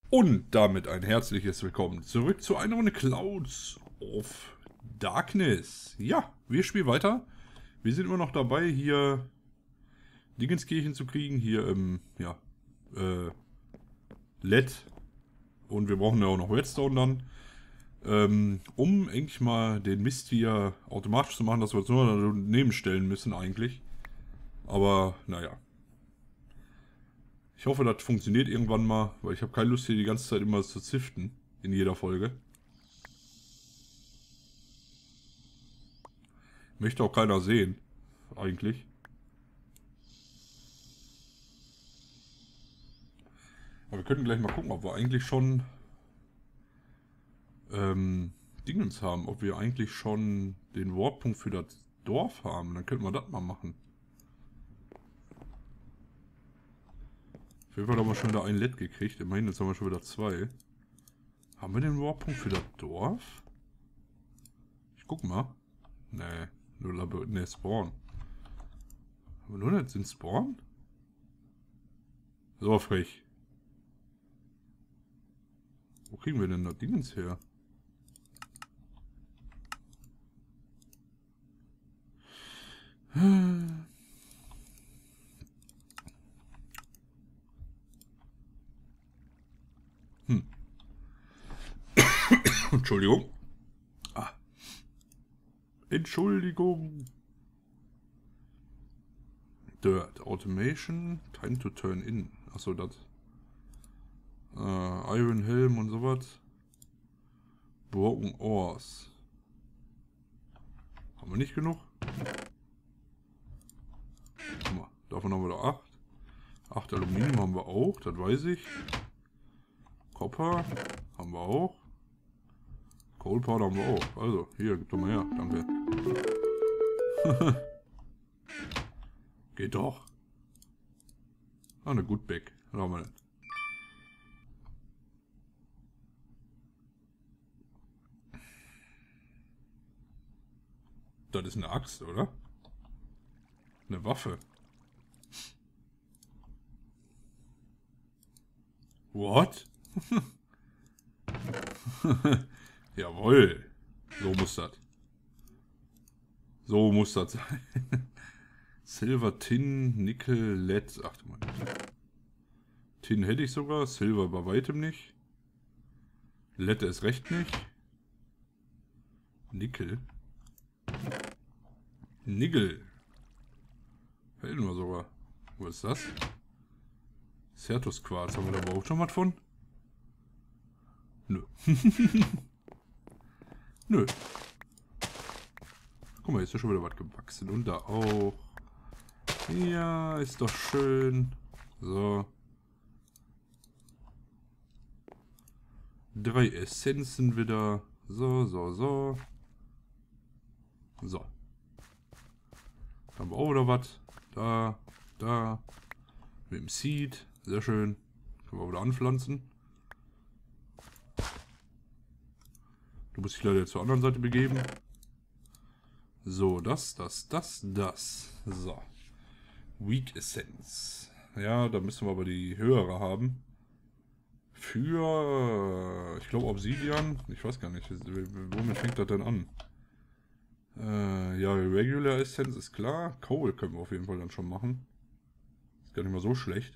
Und damit ein herzliches Willkommen zurück zu einer Runde Clouds of Darkness. Ja, wir spielen weiter. Wir sind immer noch dabei, hier Dingenskirchen zu kriegen. Hier im, LED. Und wir brauchen ja auch noch Redstone dann. Um eigentlich mal den Mist hier automatisch zu machen, dass wir uns nur daneben stellen müssen eigentlich. Aber, naja. Ich hoffe, das funktioniert irgendwann mal, weil ich habe keine Lust hier die ganze Zeit immer zu ziften. In jeder Folge. Möchte auch keiner sehen. Eigentlich. Aber wir könnten gleich mal gucken, ob wir eigentlich schon Dingens haben. Ob wir eigentlich schon den Warp-Punkt für das Dorf haben. Dann könnten wir das mal machen. Auf jeden Fall haben wir schon wieder ein LED gekriegt. Immerhin, jetzt haben wir schon wieder 2. Haben wir den Warp-Punkt für das Dorf? Ich guck mal. Nee, nur Spawn. Haben wir nur nicht den Spawn? So frech. Wo kriegen wir denn da Dingens her? Entschuldigung. Entschuldigung. Dirt. Automation. Time to turn in. Achso, das. Iron Helm und sowas. Broken Ores. Haben wir nicht genug? Guck mal, davon haben wir da 8. 8 Aluminium haben wir auch, das weiß ich. Copper haben wir auch. Coal Powder haben wir auch. Also, hier, gib doch mal her. Danke. Geht doch. Ah, eine Good Bag. Was haben wir denn? Das ist eine Axt, oder? Eine Waffe. What? Jawohl. So muss das. So muss das sein. Silver, Tin, Nickel, LED. Ach du Mann. Tin hätte ich sogar. Silver bei weitem nicht. LED ist recht nicht. Nickel. Nickel. Hätten wir sogar. Wo ist das? Certus Quarz. Haben wir da überhaupt schon was von? Nö. Nö. Guck mal, ist ja schon wieder was gewachsen. Und da auch. Ja, ist doch schön. So. 3 Essenzen wieder. So. So. Haben wir auch wieder was. Da. Mit dem Seed. Sehr schön. Können wir wieder anpflanzen. Du musst dich leider zur anderen Seite begeben. So, das. So. Weak Essence. Ja, da müssen wir aber die höhere haben. Für, ich glaube, Obsidian. Ich weiß gar nicht, womit fängt das denn an? Ja, Regular Essence ist klar. Coal können wir auf jeden Fall dann schon machen. Ist gar nicht mal so schlecht.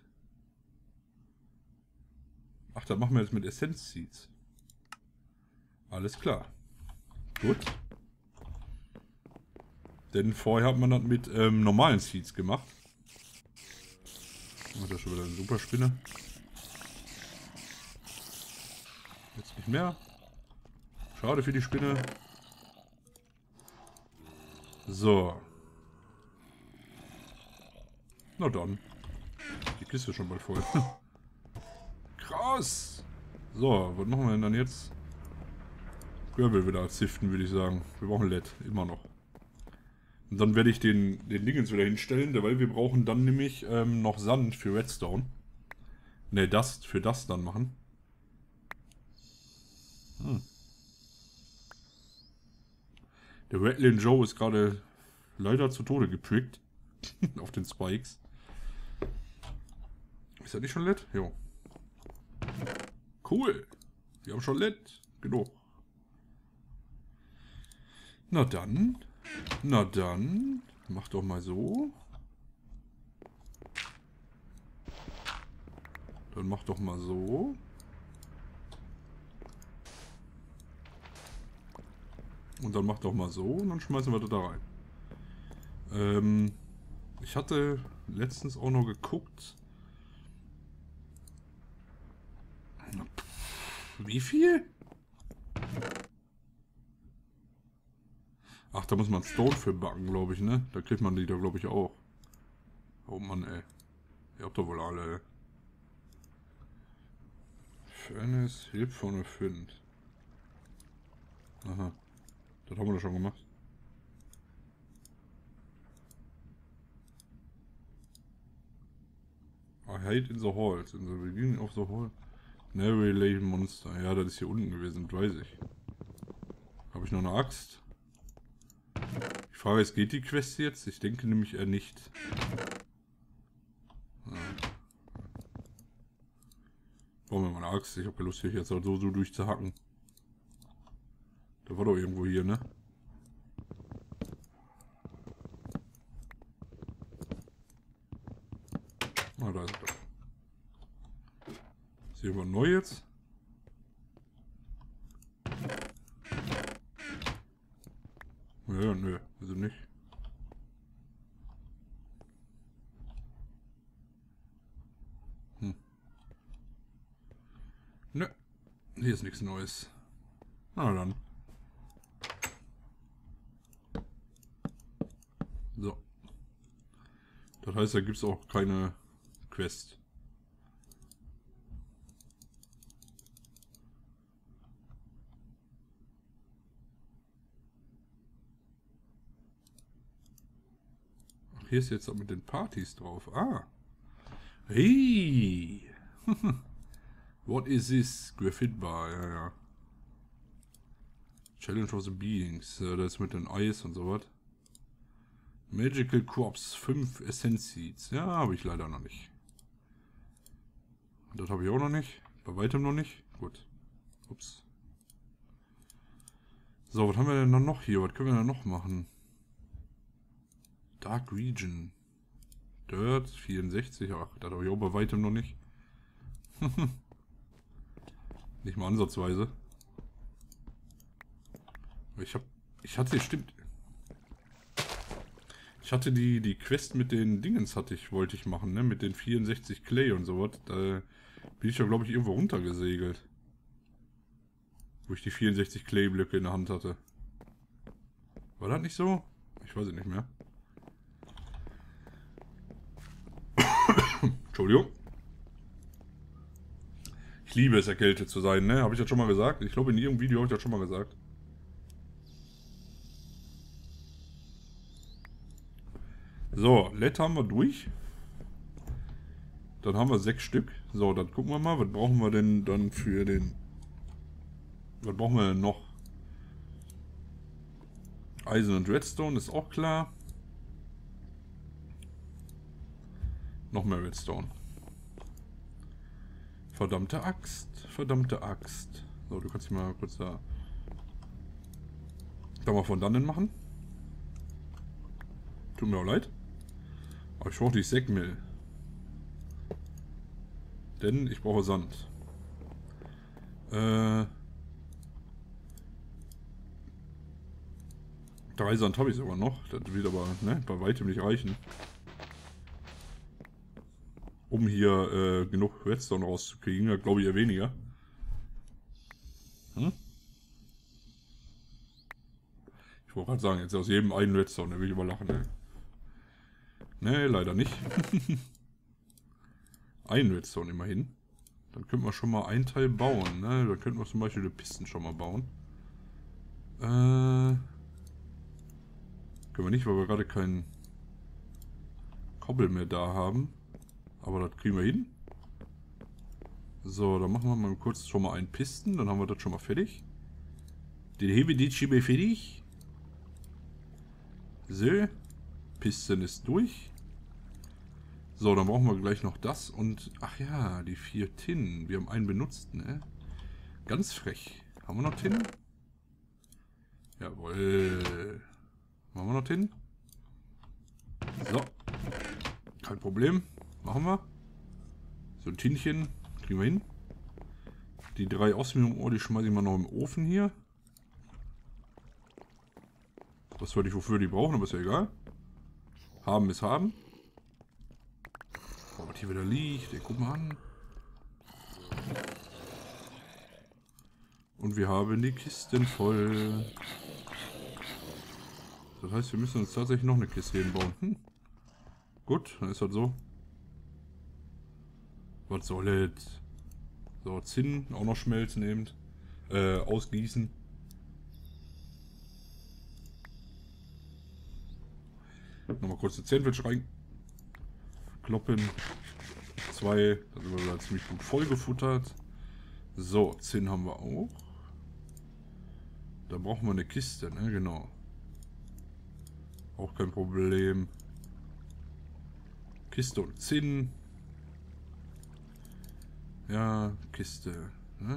Ach, da machen wir jetzt mit Essence Seeds. Alles klar. Gut. Denn vorher hat man das mit normalen Seeds gemacht. Hat er schon wieder eine super Spinne. Jetzt nicht mehr. Schade für die Spinne. So. Na dann. Die Kiste ist schon bald voll. Krass. So, was machen wir denn dann jetzt? Gravel wieder ziften, würde ich sagen. Wir brauchen LED, immer noch. Und dann werde ich den Dingens wieder hinstellen, weil wir brauchen dann nämlich noch Sand für Redstone. Ne, Dust für das dann machen. Der Rattling Joe ist gerade leider zu Tode geprickt. Auf den Spikes. Ist das nicht schon LED? Jo. Cool. Wir haben schon LED. Genug. Na dann. Na dann. Mach doch mal so. Dann mach doch mal so. Und dann mach doch mal so. Und dann schmeißen wir das da rein. Ich hatte letztens auch noch geguckt. Wie viel? Ach, da muss man Stone für backen, glaube ich, ne? Da kriegt man die da, glaube ich, auch. Oh Mann, ey. Ihr habt doch wohl alle, ey. Furnace, Hilfe von Find. Aha. Das haben wir doch schon gemacht. I hide in the halls. In the beginning of the hall. Never lay monster. Ja, das ist hier unten gewesen, weiß ich. Habe ich noch eine Axt? Die Frage ist, geht die Quest jetzt? Ich denke nämlich eher nicht. Brauchen wir mal eine Axt. Ich habe keine Lust, hier jetzt halt so durchzuhacken. Da war doch irgendwo hier, ne? Ah, da ist er. Ist hier irgendwas neu jetzt? Ja, nö, also nicht. Nö, hier ist nichts Neues. Na dann. So. Das heißt, da gibt es auch keine Quest. Ach, hier ist jetzt auch mit den Partys drauf. Ah. Hey. What is this? Graphite Bar, ja. Challenge of the Beings. Das mit den Eis und so was. Magical Corpse, 5 Essence Seeds. Ja, habe ich leider noch nicht. Das habe ich auch noch nicht. Bei weitem noch nicht. Gut. Ups. So, was haben wir denn dann noch hier? Was können wir denn noch machen? Dark Region. Dirt, 64. Ach, das habe ich auch bei weitem noch nicht. Nicht mal ansatzweise. Ich hatte, stimmt. Ich hatte die Quest mit den Dingens wollte ich machen, ne? Mit den 64 Clay und sowas. Da bin ich ja, glaube ich, irgendwo runtergesegelt. Wo ich die 64 Clay-Blöcke in der Hand hatte. War das nicht so? Ich weiß es nicht mehr. Entschuldigung. Ich liebe es, erkältet zu sein, ne? Habe ich das schon mal gesagt? Ich glaube, in irgendeinem Video habe ich das schon mal gesagt. So, LED haben wir durch. Dann haben wir 6 Stück. So, dann gucken wir mal, was brauchen wir denn dann für den... Was brauchen wir denn noch? Eisen und Redstone ist auch klar. Noch mehr Redstone. Verdammte Axt. Verdammte Axt. So, du kannst dich mal kurz da... Kann man von dannen machen? Tut mir auch leid. Aber ich brauche die Sägmehl. Denn ich brauche Sand. 3 Sand habe ich sogar noch. Das wird aber bei weitem nicht reichen. Um hier genug Redstone rauszukriegen. Da glaube ich eher weniger. Hm? Ich wollte gerade sagen, jetzt aus jedem einen Redstone, da will ich aber lachen. Ey. Nee, leider nicht. Ein Redstone immerhin. Dann könnten wir schon mal einen Teil bauen. Ne? Dann könnten wir zum Beispiel die Pisten schon mal bauen. Können wir nicht, weil wir gerade keinen Kobbel mehr da haben. Aber das kriegen wir hin. So, dann machen wir mal kurz schon mal einen Pisten. Dann haben wir das schon mal fertig. Den hebe die Schiebe fertig. So. Pisten ist durch. So, dann brauchen wir gleich noch das und... Ach ja, die 4 Tinnen. Wir haben einen benutzt, ne? Ganz frech. Haben wir noch Tin? Jawohl. Machen wir noch Tin? So. Kein Problem. Machen wir. So ein Tinchen. Kriegen wir hin. Die 3 Osmium-Ohr, die schmeiße ich mal noch im Ofen hier. Was weiß ich, wofür die brauchen, aber ist ja egal. Haben ist haben. Oh, was hier wieder liegt. Ey, guck mal an. Und wir haben die Kisten voll. Das heißt, wir müssen uns tatsächlich noch eine Kiste hinbauen. Gut, dann ist das so. Was soll es? So, Zinn auch noch schmelzen eben. Ausgießen. Nochmal kurz ein Sandwich rein. Kloppen. 2. Da sind wir wieder ziemlich gut voll gefuttert. So, Zinn haben wir auch. Da brauchen wir eine Kiste, ne? Genau. Auch kein Problem. Kiste und Zinn. Ja, Kiste. Ne?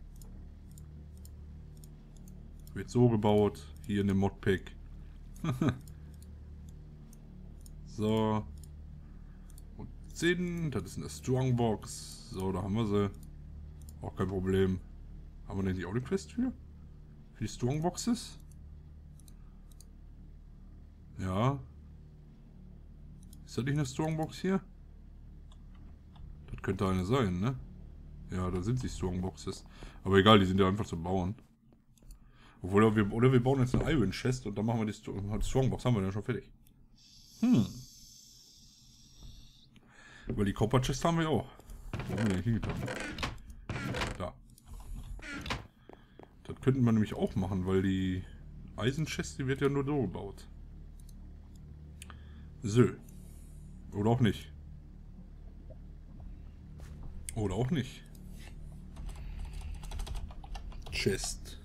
Wird so gebaut. Hier in dem Modpack. So. Und Zinn. Das ist eine Strongbox. So, da haben wir sie. Auch kein Problem. Haben wir denn die auch eine Quest für? Für die Strongboxes? Ja. Ist das nicht eine Strongbox hier? Das könnte eine sein, ne? Ja, da sind die Strongboxes. Aber egal, die sind ja einfach zu bauen. Obwohl, oder wir bauen jetzt eine Iron Chest und dann machen wir die Strongbox. Haben wir ja schon fertig. Weil die Copper Chest haben wir ja auch. Wo haben wir denn hingetan? Da. Das könnten wir nämlich auch machen, weil die Eisen Chest, die wird ja nur so gebaut. So. Oder auch nicht. Oder auch nicht. Chest.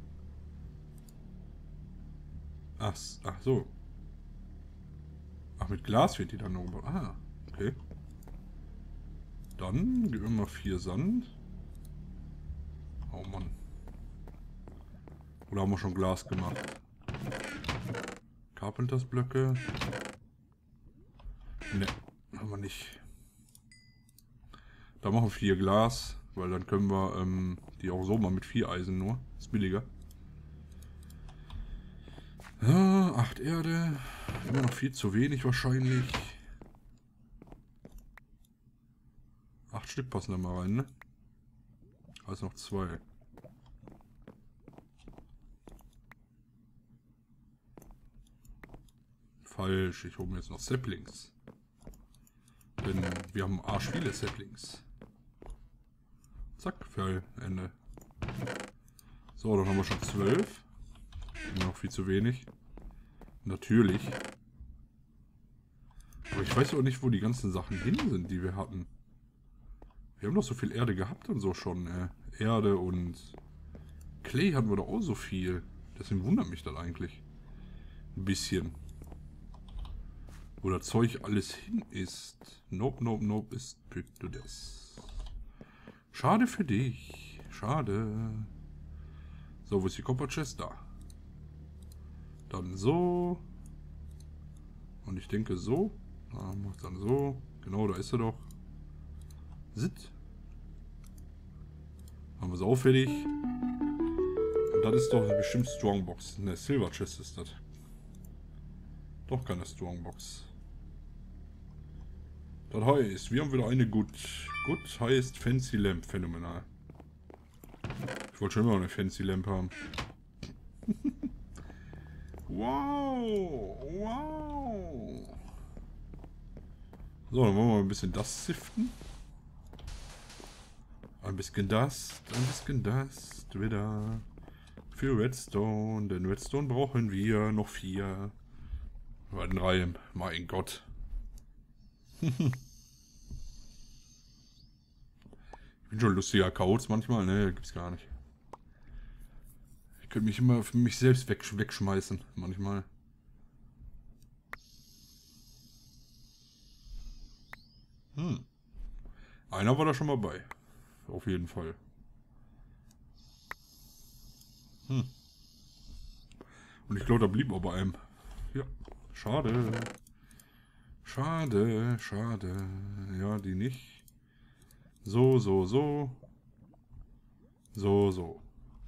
Ach so. Ach, mit Glas wird die dann noch gebaut. Ah, okay. Dann geben wir mal 4 Sand. Oh Mann. Oder haben wir schon Glas gemacht? Carpenters Blöcke. Ne, haben wir nicht. Da machen wir 4 Glas, weil dann können wir die auch so mal mit 4 Eisen nur. Ist billiger. Ja, 8 Erde. Immer noch viel zu wenig wahrscheinlich. 8 Stück passen da mal rein, ne? Also noch 2. Falsch, ich hole mir jetzt noch Saplings. Denn wir haben arsch viele Saplings. Zack, für Ende. So, dann haben wir schon 12. Immer noch viel zu wenig. Natürlich. Aber ich weiß auch nicht, wo die ganzen Sachen hin sind, die wir hatten. Wir haben doch so viel Erde gehabt und so schon. Erde und Clay hatten wir doch auch so viel. Deswegen wundert mich das eigentlich. Ein bisschen. Wo das Zeug alles hin ist. Nope, nope, nope ist pick to this. Schade für dich. Schade. So, wo ist die Copper Chest? Da. Dann so. Und ich denke so. Da macht dann so. Genau, da ist er doch. Sit. Haben wir es auch fertig. Und das ist doch bestimmt Strongbox. Ne, Silver Chest ist das. Doch keine Strongbox. Das heißt, wir haben wieder eine Good heißt Fancy Lamp. Phänomenal. Ich wollte schon immer eine Fancy Lamp haben. Wow. Wow. So, dann wollen wir mal ein bisschen das siften. Ein bisschen Dust wieder. Für Redstone. Denn Redstone brauchen wir noch 4. Oder 3. Mein Gott. Ich bin schon lustiger Kauz manchmal, ne? Gibt's gar nicht. Ich könnte mich immer für mich selbst wegschmeißen, manchmal. Einer war da schon mal bei. Auf jeden Fall. Und ich glaube, da blieb auch bei einem. Ja, schade. Schade, schade. Ja, die nicht. So, so, so. So, so.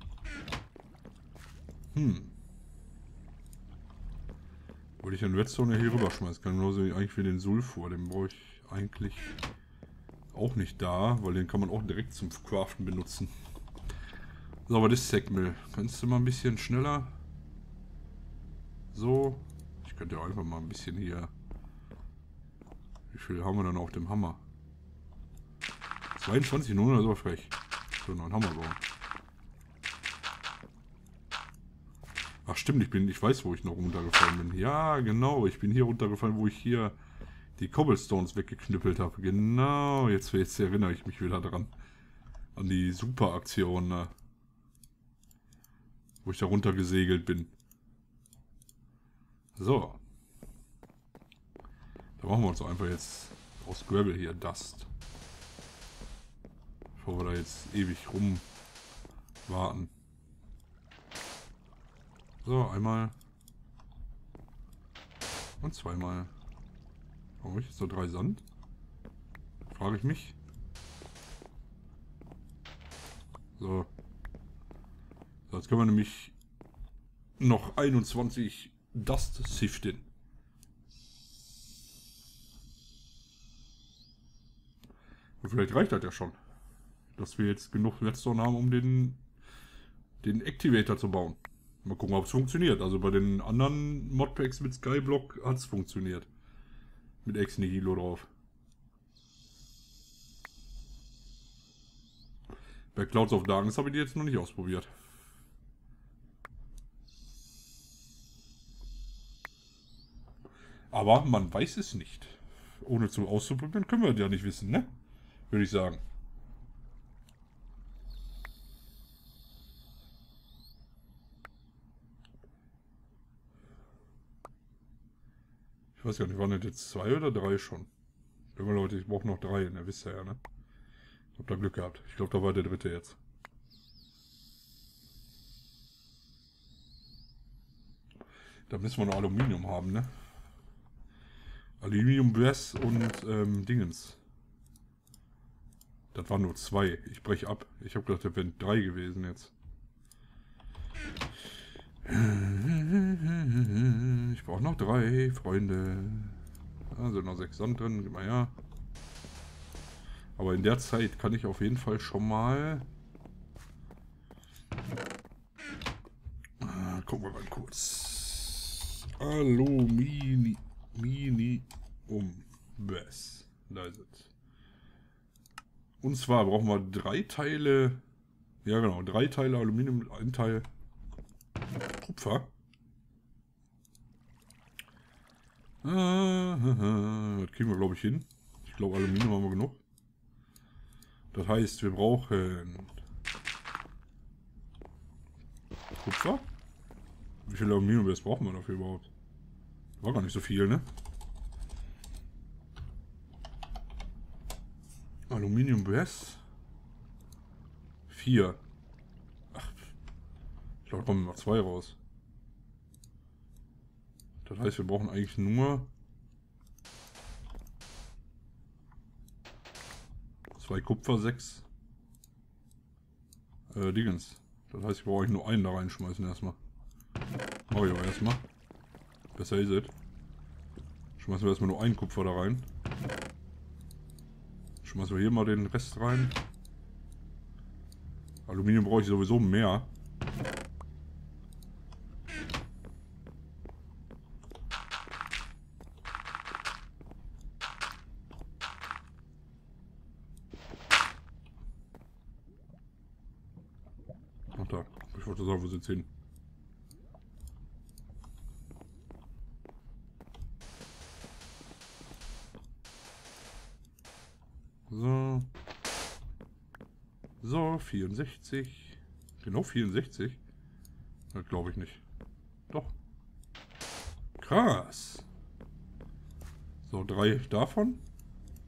Wollte ich den Redstone hier rüberschmeißen kann. Genauso wie eigentlich für den Sulfur. Den brauche ich eigentlich auch nicht da, weil den kann man auch direkt zum Craften benutzen. So, aber das Sackmill. Kannst du mal ein bisschen schneller? So. Ich könnte ja einfach mal ein bisschen hier... Wie viel haben wir dann auf dem Hammer? 22 nur, das ist aber frech. Ich will noch einen Hammer bauen. Ach stimmt, ich weiß, wo ich noch runtergefallen bin. Ja, genau, ich bin hier runtergefallen, wo ich hier die Cobblestones weggeknüppelt habe. Genau, jetzt erinnere ich mich wieder dran. An die Super-Aktion, ne? Wo ich da runter gesegelt bin. So. Da machen wir uns einfach jetzt aus Gravel hier Dust. Bevor wir da jetzt ewig rum warten. So, einmal. Und zweimal. Warum habe ich jetzt nur 3 Sand? Frage ich mich. So. So, jetzt können wir nämlich noch 21 Dust siften. Und vielleicht reicht das ja schon. Dass wir jetzt genug Redstone haben, um den Activator zu bauen. Mal gucken, ob es funktioniert. Also bei den anderen Modpacks mit Skyblock hat es funktioniert. Mit Ex Nihilo drauf. Bei Clouds of Darkness habe ich die jetzt noch nicht ausprobiert. Aber man weiß es nicht. Ohne zu auszuprobieren können wir das ja nicht wissen, ne? Würde ich sagen. Ich weiß gar nicht, waren das jetzt 2 oder 3 schon? Ja, Leute, ich brauche noch 3, ne? Wisst ihr ja, ne? Ich habe da Glück gehabt. Ich glaube, da war der 3. jetzt. Da müssen wir noch Aluminium haben, ne? Aluminium, Brass und Dingens. Das waren nur 2. Ich breche ab. Ich habe gedacht, das wären 3 gewesen jetzt. Ich brauche noch 3, Freunde. Also noch 6 Sand drin. Gib mal her. Aber in der Zeit kann ich auf jeden Fall schon mal... gucken wir mal kurz. Aluminium. Brass. Da ist es. Und zwar brauchen wir 3 Teile... Ja genau, 3 Teile Aluminium, 1 Teil Kupfer. Das kriegen wir, glaube ich, hin. Ich glaube, Aluminium haben wir genug. Das heißt, wir brauchen Kupfer. Wie viel Aluminium brauchen wir dafür überhaupt? War gar nicht so viel, ne? Aluminium Brass 4. Ach, ich glaube, da kommen noch 2 raus. Das heißt, wir brauchen eigentlich nur 2 Kupfer, 6 Dingens. Das heißt, ich brauche eigentlich nur einen da reinschmeißen erstmal. Mach ich aber erstmal. Besser ist es. Schmeißen wir erstmal nur einen Kupfer da rein. Schmeißen wir hier mal den Rest rein. Aluminium brauche ich sowieso mehr. Ach da, ich wollte sagen, wo sind sie hin? So. So, 64. Genau 64? Das glaube ich nicht. Doch. Krass. So, 3 davon.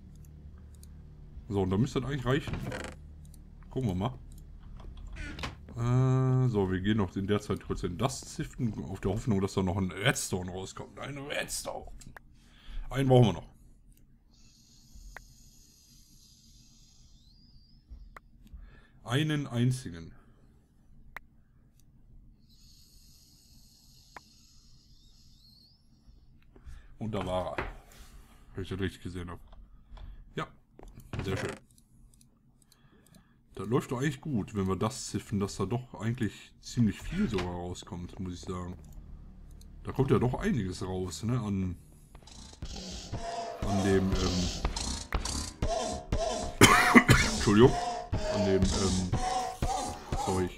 So, und da müsste das eigentlich reichen. Gucken wir mal. So, wir gehen noch in der Zeit kurz in das ziften, auf der Hoffnung, dass da noch ein Redstone rauskommt. Ein Redstone. Einen brauchen wir noch. Einen einzigen. Und da war er. Wenn ich das richtig gesehen habe. Ja, sehr schön. Das läuft doch eigentlich gut, wenn wir das ziffen, dass da doch eigentlich ziemlich viel sogar rauskommt, muss ich sagen. Da kommt ja doch einiges raus, ne, an dem, Entschuldigung, an dem, Zeug.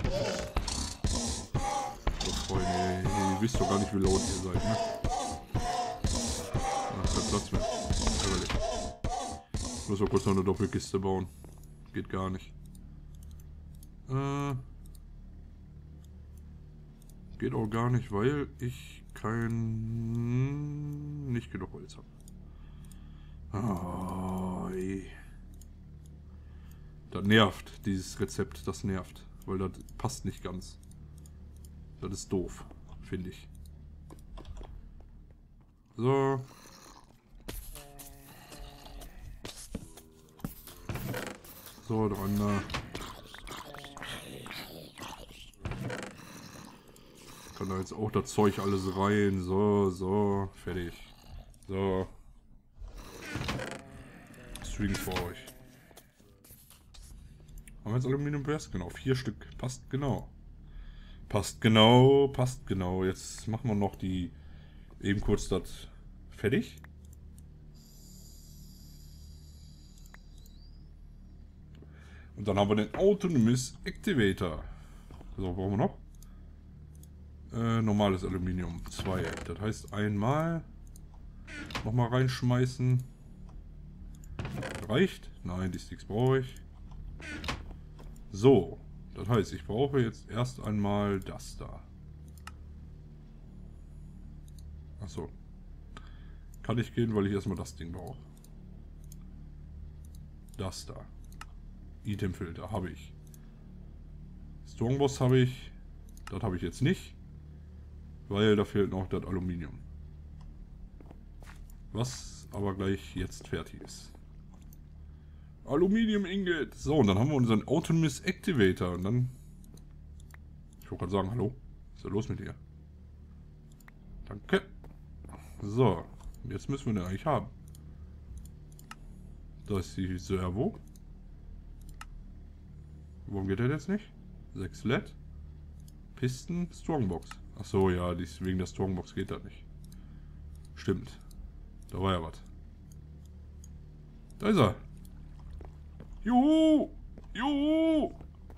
So, Freunde, ihr wisst doch gar nicht, wie laut ihr seid, ne? Ach, kein Platz mehr. Ärgerlich. Ich muss mal kurz noch eine Doppelkiste bauen. Geht gar nicht. Geht auch gar nicht, weil ich nicht genug Holz habe. Oh, ey. Das nervt, dieses Rezept, das nervt. Weil das passt nicht ganz. Das ist doof, finde ich. So. So, dran da. Kann da jetzt auch das Zeug alles rein. So, fertig. So. Strings für euch. Haben wir jetzt Aluminium Breast? Genau, 4 Stück. Passt genau. Passt genau. Jetzt machen wir noch die... Eben kurz das... Fertig. Und dann haben wir den Autonomous Activator. So, brauchen wir noch? Normales Aluminium. 2. Das heißt einmal... Nochmal reinschmeißen. Reicht? Nein, die Sticks brauche ich. So. Das heißt, ich brauche jetzt erst einmal das da. Achso. Kann ich gehen, weil ich erstmal das Ding brauche. Das da. Itemfilter habe ich. Strongboss habe ich. Das habe ich jetzt nicht. Weil da fehlt noch das Aluminium. Was aber gleich jetzt fertig ist. Aluminium Ingot. So, und dann haben wir unseren Autonomous Activator. Und dann... Ich wollte gerade sagen, hallo. Was ist da los mit dir? Danke. So. Jetzt müssen wir den eigentlich haben. Da ist die Servo. Warum geht der jetzt nicht? 6 LED. Pisten, Strongbox. Achso, ja, wegen der Strongbox geht das nicht. Stimmt. Da war ja was. Da ist er. Juhu! Juhu!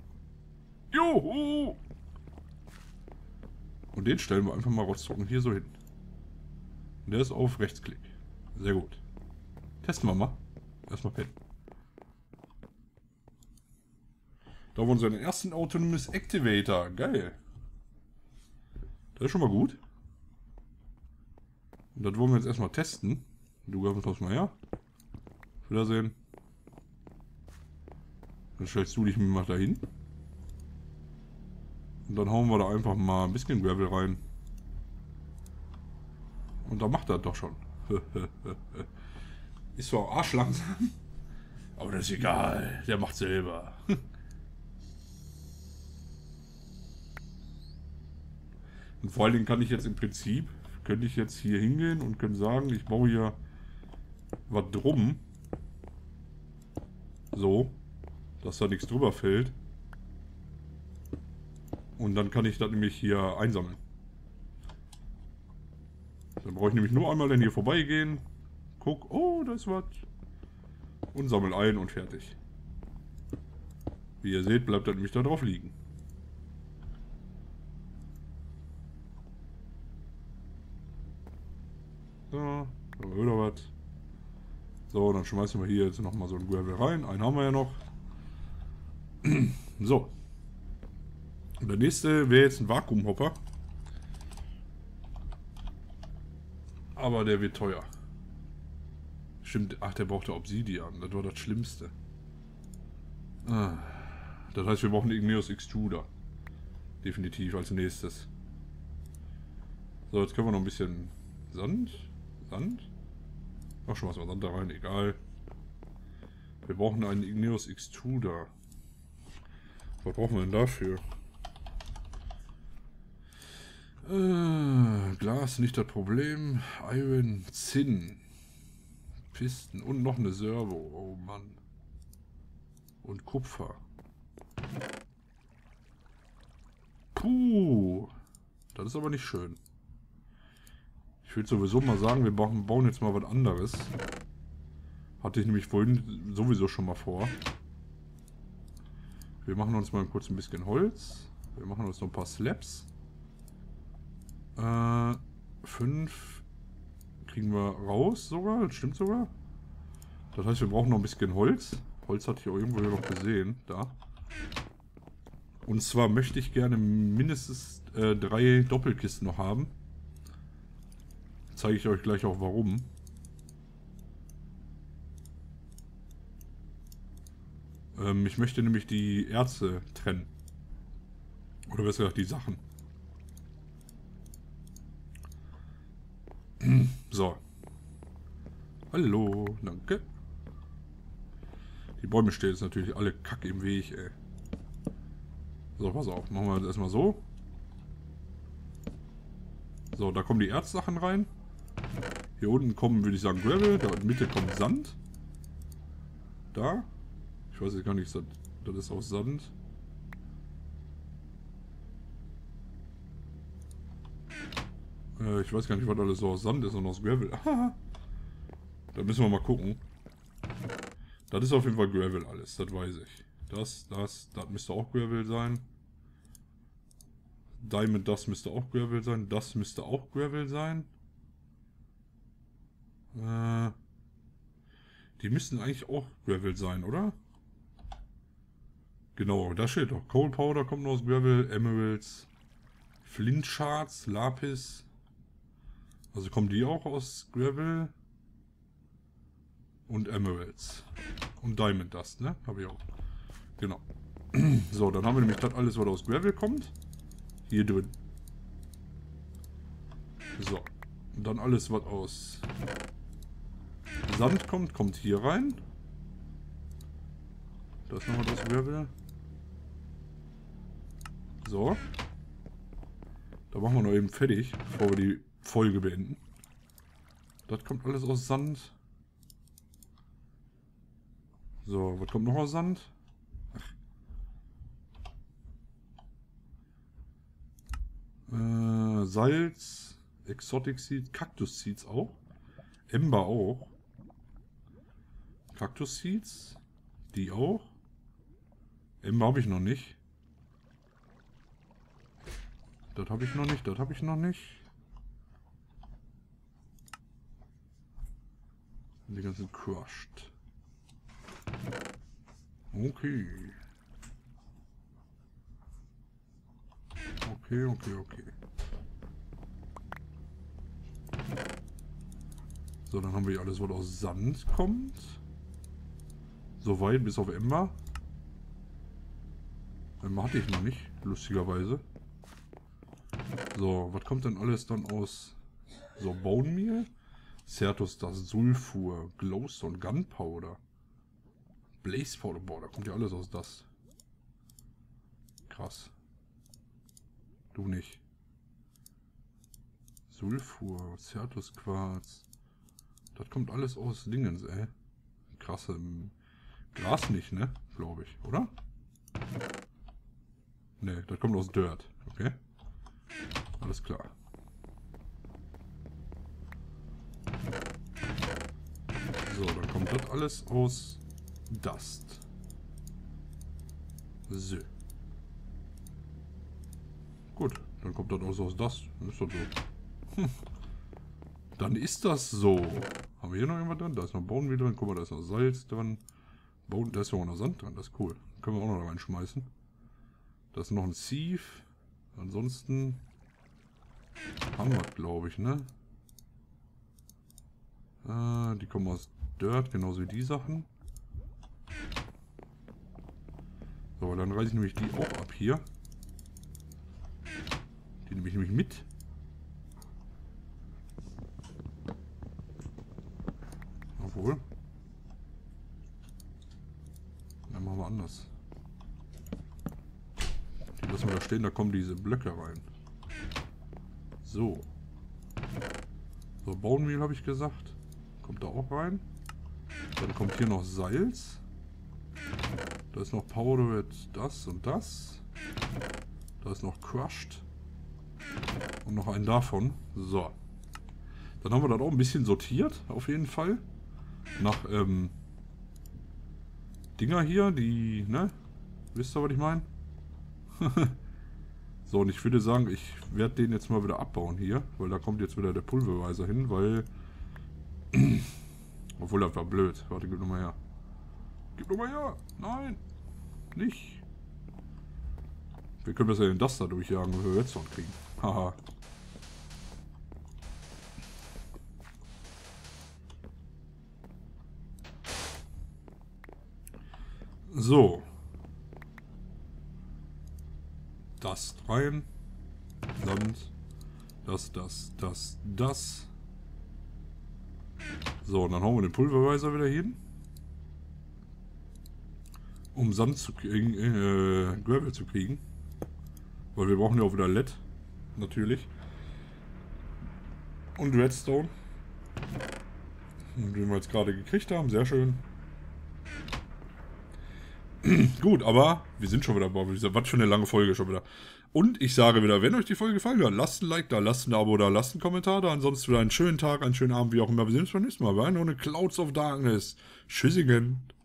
Juhu! Und den stellen wir einfach mal rotztrocken hier so hin. Und der ist auf Rechtsklick. Sehr gut. Testen wir mal. Erstmal pennen. Da haben wir unseren ersten Autonomous Activator. Geil. Das ist schon mal gut. Und das wollen wir jetzt erstmal testen. Du kommst mal her. Wiedersehen. Dann stellst du dich mal dahin. Und dann hauen wir da einfach mal ein bisschen Gravel rein. Und da macht er doch schon. Ist zwar arschlangsam, aber das ist egal. Der macht selber. Und vor allen Dingen kann ich jetzt im Prinzip, könnte ich jetzt hier hingehen und können sagen, ich baue hier was drum. So, dass da nichts drüber fällt. Und dann kann ich das nämlich hier einsammeln. Dann brauche ich nämlich nur einmal dann hier vorbeigehen. Guck, oh, da ist was. Und sammel ein und fertig. Wie ihr seht, bleibt das nämlich da drauf liegen. So, da haben wir wieder was. So, dann schmeißen wir hier jetzt nochmal so ein Gravel rein. Einen haben wir ja noch. So. Und der nächste wäre jetzt ein Vakuumhopper. Aber der wird teuer. Stimmt, ach, der braucht ja Obsidian. Das war das Schlimmste. Das heißt, wir brauchen einen Igneous Extruder. Definitiv als nächstes. So, jetzt können wir noch ein bisschen Sand. Sand? Ach, schon was mal Sand da rein, egal. Wir brauchen einen Igneous Extruder. Was brauchen wir denn dafür? Glas, nicht das Problem. Iron, Zinn. Pisten und noch eine Servo. Oh Mann. Und Kupfer. Puh. Das ist aber nicht schön. Ich würde sowieso mal sagen, wir bauen jetzt mal was anderes. Hatte ich nämlich vorhin sowieso schon mal vor. Wir machen uns mal kurz ein bisschen Holz. Wir machen uns noch ein paar Slabs. 5 kriegen wir raus sogar. Das stimmt sogar. Das heißt, wir brauchen noch ein bisschen Holz. Holz hatte ich auch irgendwo hier noch gesehen. Da. Und zwar möchte ich gerne mindestens 3 Doppelkisten noch haben. Zeige ich euch gleich auch warum. Ich möchte nämlich die Erze trennen. Oder besser gesagt die Sachen. So. Hallo, danke. Die Bäume stehen jetzt natürlich alle kacke im Weg, ey. So, pass auf. Machen wir das erstmal so. So, da kommen die Erzsachen rein. Hier unten kommen, würde ich sagen, Gravel. Da in der Mitte kommt Sand. Da. Ich weiß jetzt gar nicht, das ist aus Sand. Ich weiß gar nicht, was alles so aus Sand ist und aus Gravel. Da müssen wir mal gucken. Das ist auf jeden Fall Gravel alles, das weiß ich. Das müsste auch Gravel sein. Diamond, das müsste auch Gravel sein. Das müsste auch Gravel sein. Die müssten eigentlich auch Gravel sein, oder? Genau, da steht doch. Coal Powder kommt aus Gravel, Emeralds, Flint Shards, Lapis. Also kommen die auch aus Gravel und Emeralds. Und Diamond Dust, ne? Habe ich auch. Genau. So, dann haben wir nämlich das alles, was aus Gravel kommt. Hier drin. So. Und dann alles, was aus Sand kommt, kommt hier rein. Das ist nochmal das Gravel. So. Da machen wir noch eben fertig, bevor wir die Folge beenden. Das kommt alles aus Sand. So, was kommt noch aus Sand? Salz, Exotic Seeds, Cactus Seeds auch. Ember auch. Cactus Seeds, die auch. Ember habe ich noch nicht. Das habe ich noch nicht, das habe ich noch nicht. Die ganzen Crushed. Okay. Okay. So, dann haben wir hier alles, was aus Sand kommt. Soweit, bis auf Ember. Ember hatte ich noch nicht, lustigerweise. So, was kommt denn alles dann aus... So, Bone Meal? Certus, das Sulfur, Glowstone, Gunpowder. Blaze Powder, boah, da kommt ja alles aus das. Krass. Du nicht. Sulfur, Certus Quarz. Das kommt alles aus Dingens, ey. Krasse. Gras nicht, ne? Glaube ich, oder? Ne, das kommt aus Dirt. Okay. Alles klar. So, dann kommt das alles aus Dust. So. Gut, dann kommt das alles aus Dust. Dann ist das so. Dann ist das so. Haben wir hier noch irgendwas drin? Da ist noch Bone wieder drin. Guck mal, da ist noch Salz drin. Bone, da ist ja auch noch Sand drin. Das ist cool. Können wir auch noch da reinschmeißen. Da ist noch ein Sieve. Ansonsten haben wir, glaube ich, ne? Die kommen aus Dirt, genauso wie die Sachen. So, dann reiße ich nämlich die auch ab hier. Die nehme ich nämlich mit. Obwohl. Dann machen wir anders. Die lassen wir da stehen, da kommen diese Blöcke rein. So. So, Bone habe ich gesagt. Kommt da auch rein. Dann kommt hier noch Salz. Da ist noch Powdered das und das. Da ist noch Crushed. Und noch einen davon. So. Dann haben wir das auch ein bisschen sortiert, auf jeden Fall. Nach, Dinger hier, die, ne? Wisst ihr, was ich meine? So, und ich würde sagen, ich werde den jetzt mal wieder abbauen hier. Weil da kommt jetzt wieder der Pulverweiser hin, weil... Obwohl, das war blöd. Warte, gib nochmal her. Gib nochmal her! Nein! Nicht! Wir können besser den das da durchjagen, wenn wir Redstone kriegen. Haha. So. Das rein. Sand. Das. So, und dann hauen wir den Pulverweiser wieder hin. Um Sand zu kriegen, Gravel zu kriegen. Weil wir brauchen ja auch wieder LED. Natürlich. Und Redstone. Den wir jetzt gerade gekriegt haben. Sehr schön. Gut, aber wir sind schon wieder bei dieser, was für eine lange Folge schon wieder. Und ich sage wieder, wenn euch die Folge gefallen hat, lasst ein Like da, lasst ein Abo da, lasst einen Kommentar da. Ansonsten wieder einen schönen Tag, einen schönen Abend, wie auch immer. Wir sehen uns beim nächsten Mal bei Clouds of Darkness. Tschüssingen.